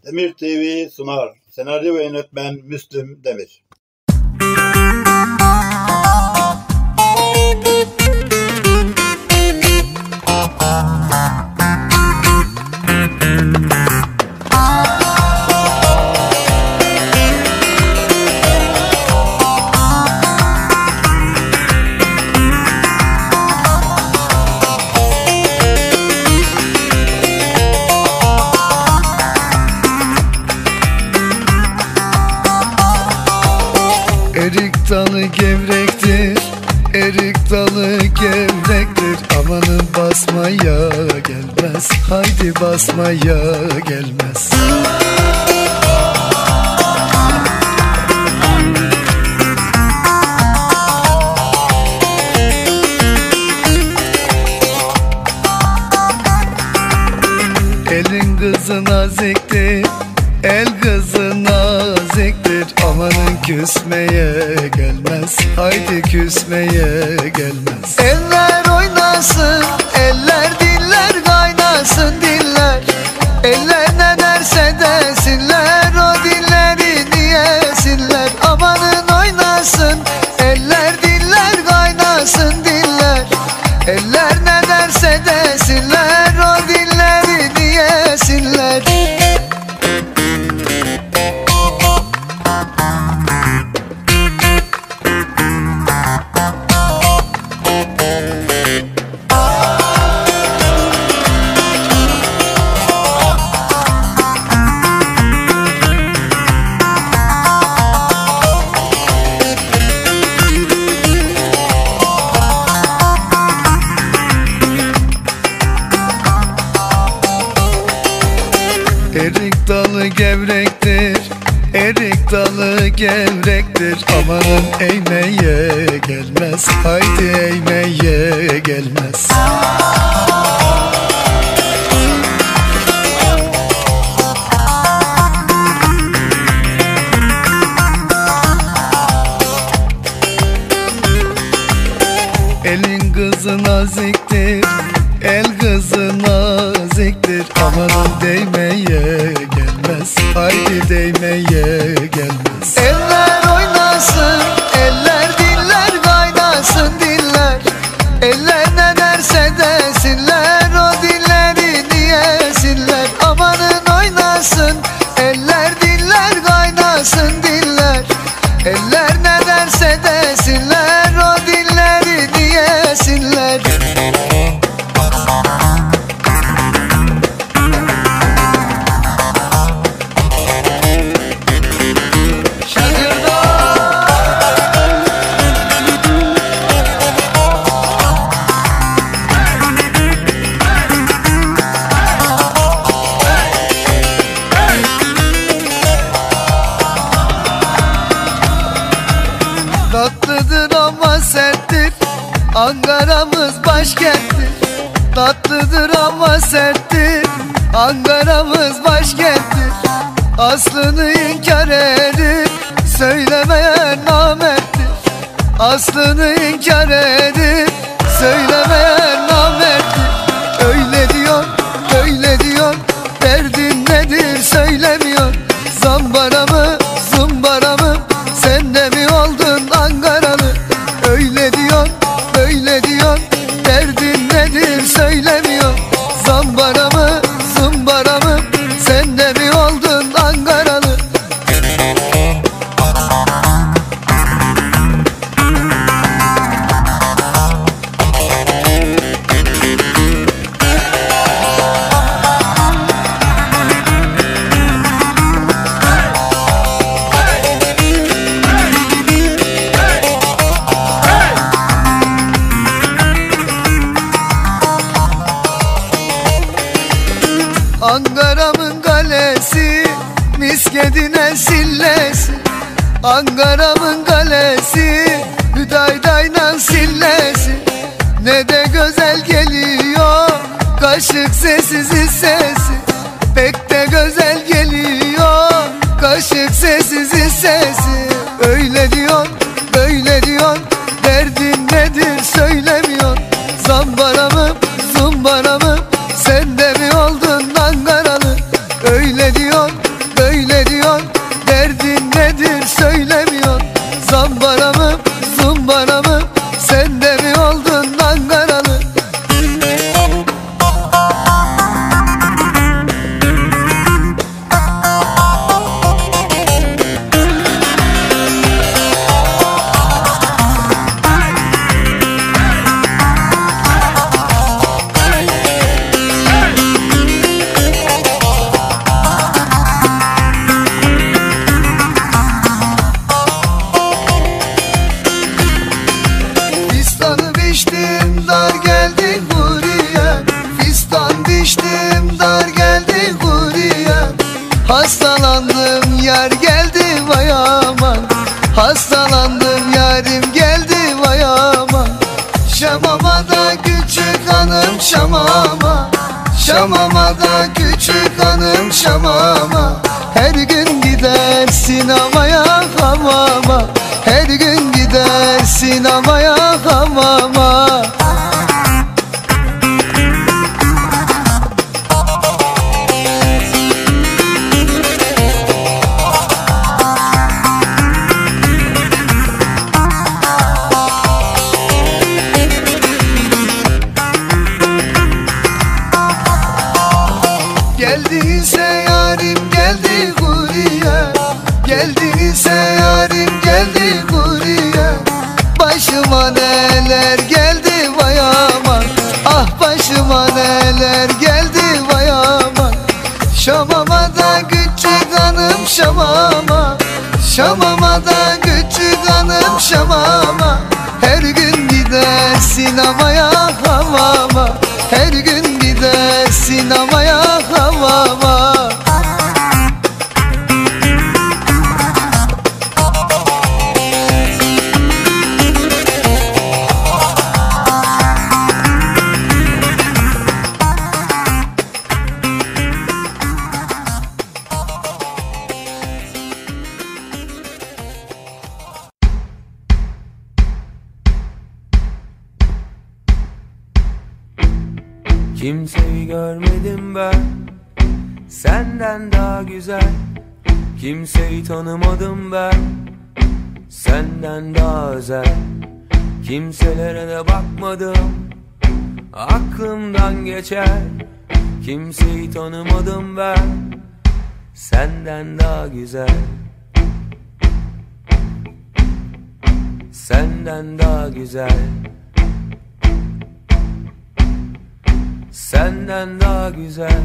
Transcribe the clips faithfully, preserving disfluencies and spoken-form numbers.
Demir T V sunar. Senaryo ve yönetmen Müslüm Demir. Erik dalı gevrektir, erik dalı gevrektir. Amanın basmaya gelmez, haydi basmaya gelmez. Elin kızı naziktir, el kızı naziktir. Amanın küsmeye gelmez, haydi küsmeye gelmez. Eller oynasın, eller diller kaynasın diller. Eller ne derse desinler, o dilleri diyesinler. Amanın oynasın, eller diller kaynasın diller. Eller ne derse desinler, o dilleri diyesinler. Erik dalı gevrektir, erik dalı gevrektir. Amanın eğmeye gelmez, haydi eğmeye gelmez. Elin kızı naziktir, el kızı naziktir. Amanın değmeye gelmez, haydi değmeye gelmez. Eller oynasın, eller diller kaynasın diller. Eller ne derse desinler, o dilleri diyesinler. Amanın oynasın, eller diller kaynasın diller. Eller ne derse desinler, o dilleri diyesinler. Tatlıdır ama serttir, Ankara'mız başkenttir. Tatlıdır ama serttir, Ankara'mız başkenttir. Aslını inkar edip söylemeyen namerttir. Aslını inkar edip söylemeyen namerttir. Öyle diyor, böyle diyor, derdin nedir söylemiyor. Zambara mı, zumbara mı, sen de mi oldun Ankaralı? Öyle diyor, böyle diyor, derdin nedir söylemiyor. Zambara mı, zumbara mı, sen de mi oldun Ankaralı? Ankara'mın kalesi, miskedine sillesi. Ankara'mın kalesi, hüdaydayla sillesi. Ne de güzel geliyor kaşık sessiz sesi. Pek de güzel geliyor kaşık sessiz sesi. Öyle diyor, böyle diyor, derdin nedir söylemiyor. Zambara mı, zumbara mı, sen de mi oldun Ankaralı? Öyle diyor, böyle diyor, derdin nedir söylemiyor. Zambara mı, zumbara mı, sen de mi oldun Ankaralı? Hastalandım yar geldi vay aman, hastalandım yarim geldi vay aman. Şamama da küçük hanım şamama, şamama da küçük hanım şamama. Her gün gidersin havaya hamama, her gün gidersin havaya hamama. Geldiyse yarim geldi buraya, geldiyse yarim geldi buraya. Başıma neler geldi vay aman, ah başıma neler geldi vay aman. Şamama da küçük hanım şamama, şamama da küçük hanım şamama. Her gün gidersin havaya havama, her gün gidersin havaya havama. Kimseyi görmedim ben senden daha güzel, kimseyi tanımadım ben senden daha özel. Kimselere de bakmadım, aklımdan geçer. Kimseyi tanımadım ben senden daha güzel, senden daha güzel, senden daha güzel,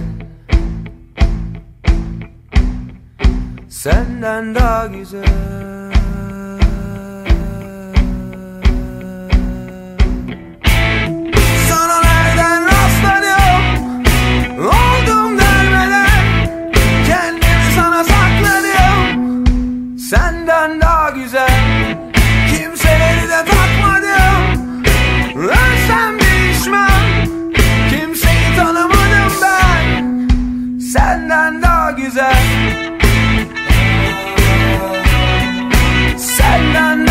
senden daha güzel. Sana nereden rastladım, oldum dermeden, kendimi sana sakladım. Senden daha güzel, kimseleri de takmadım. Ölsem değişmem, kimseyi tanımadım ben senden daha güzel, senden